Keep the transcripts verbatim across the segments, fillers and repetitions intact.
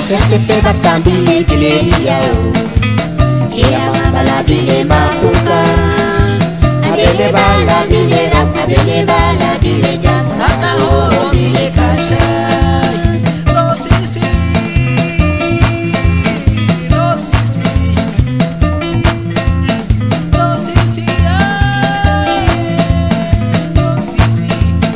Abasese pe batambi bileria o Ea mambala bile mapuka Abele bala bile rap Abele bala bile jazz Hata ho bile kacha Lo sisi Lo sisi Lo sisi Lo sisi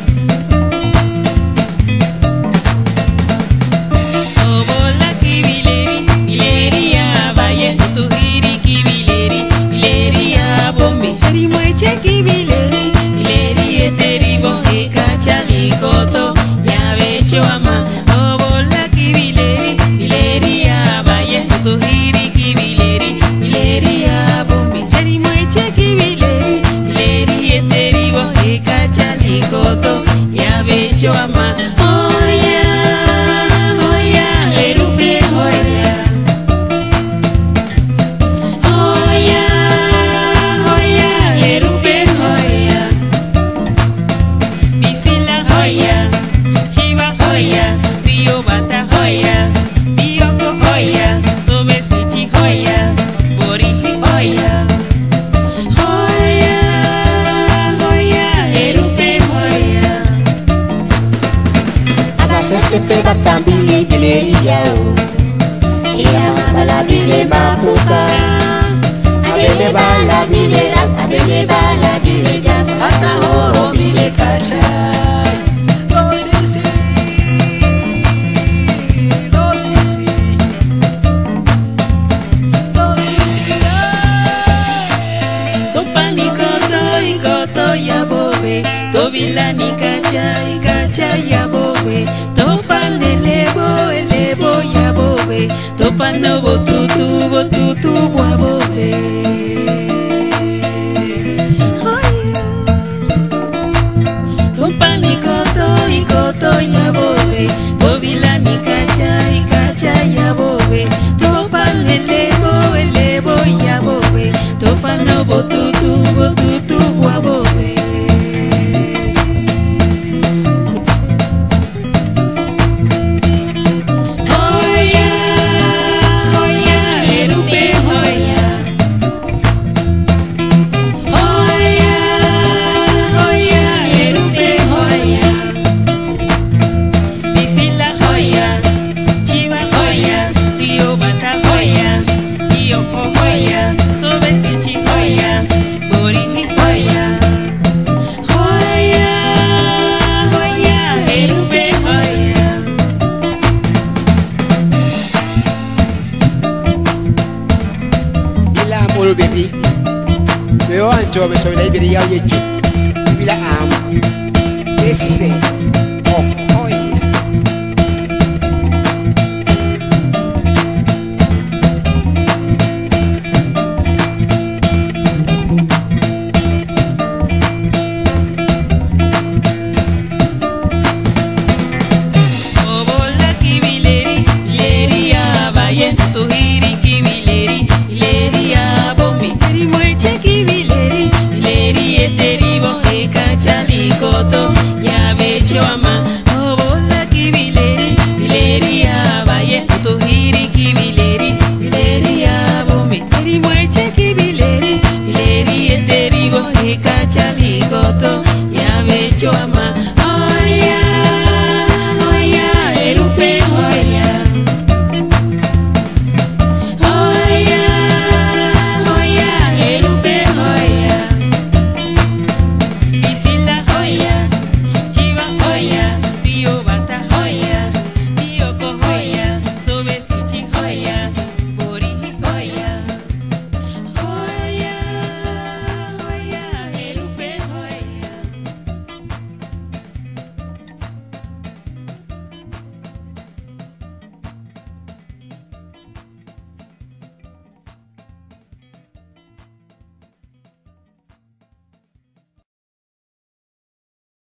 Obola kibileri Bileria baye Tuhiri kibileri Bileria bombi Harimweche kibileri Bileri eteribo Ekacha likoto Yabecho ama Obola kibileri Bileria baye Tuhiri kibileri Bileria bombi Harimweche kibileri Bileri eteribo Ekacha likoto Yabecho ama Oya Oya Erupe Oya Oya Oya Erupe Oya Bisila Oya Chiva Oya Rio Bata Oya Bioko Oya Sobesichi Oya Borihi Oya Oya Oya Erupe Oya Abasese pe batambi bileria o Ea mambala bile mapuka Abele bala bile rap Abele bala bile jazz Hata ho bile kacha Lo sisi Lo sisi Lo sisi Topani koto ikoto ya bobe Tobila ni kacha ikacha ya bobe Topane lebo elebo ya bobe Topano botutu botutu bwa bobe Topani koto ikoto ya bobe Tobila ni kacha ikacha ya bobe Topane lebo elebo ya bobe Topano botutu botutu bwa bobe Oya Oya Erupe Oya Oya Oya Erupe Oya Bisila Oya Chiva Oya Rio Bata Oya Bioko Oya Sobesichi Oya Borihi Oya Oya Oya Erupe Oya Bila amul bebi Beo ancho beso bila ibiri yau yeju Bila am Ese Oh oh ya Obola kibileri Bileria baye Tuhiri kibileri Bileria bombi Harimweche kibileri Bileri eteribo Ekacha likoto Yabecho ama Obola kibileri Bileria baye Tuhiri kibileri Bileria bombi Harimweche kibileri Bileri eteribo Ekacha likoto Yabecho ama